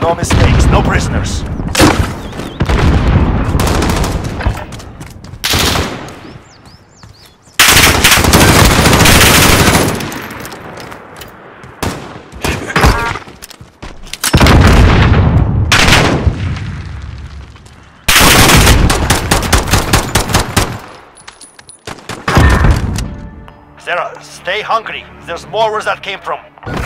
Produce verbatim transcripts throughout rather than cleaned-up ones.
No mistakes, no prisoners. Sarah, stay hungry. There's more where that came from.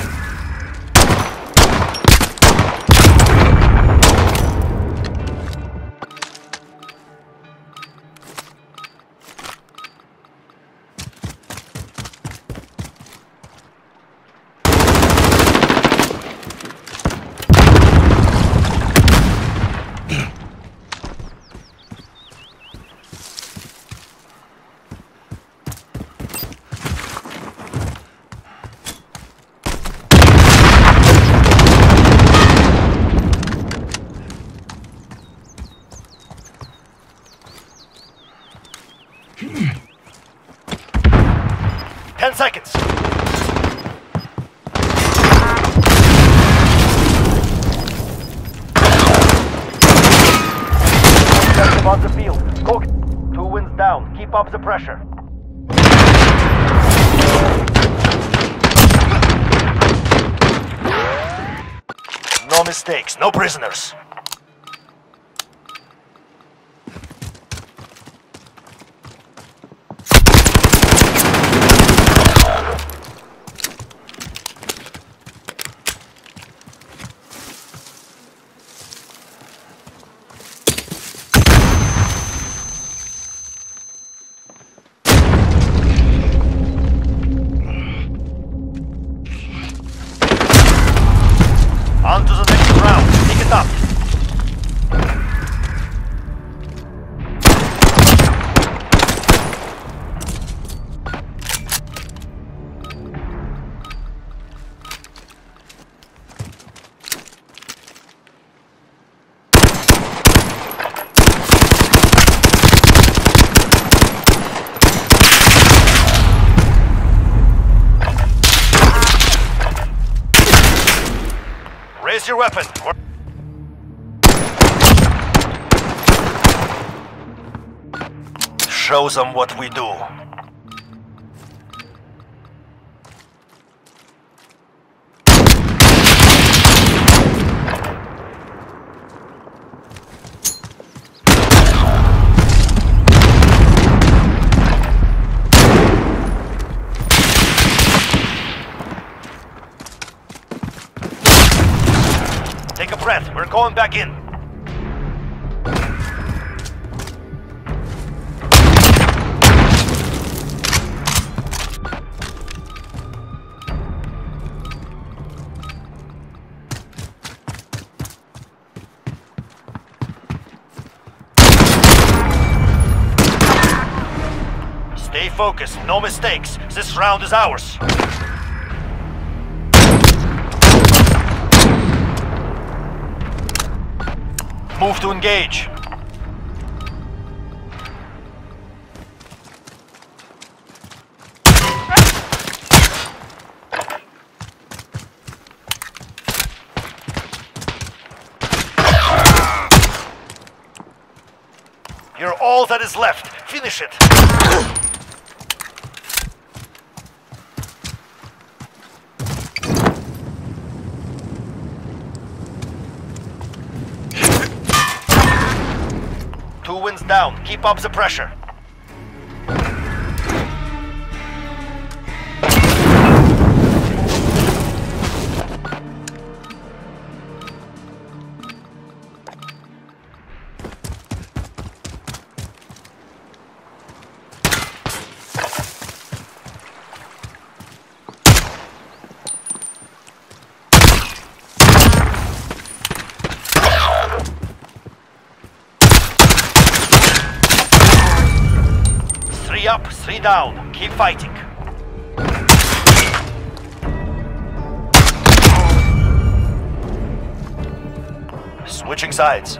Ten seconds. Objective on the field. Go. Two wins down. Keep up the pressure. No mistakes. No prisoners. On to the next round. Pick it up. Raise your weapon. Show them what we do. Take a breath. We're going back in. Stay focused. No mistakes. This round is ours. Move to engage. You're all that is left. Finish it. Two wins down. Keep up the pressure. Three up, three down. Keep fighting. Switching sides.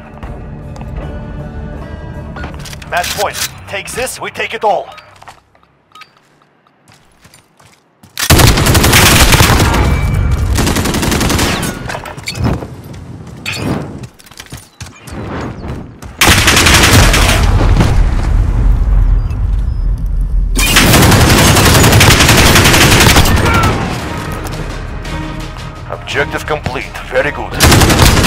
Match point. Takes this, we take it all. Objective complete. Very good.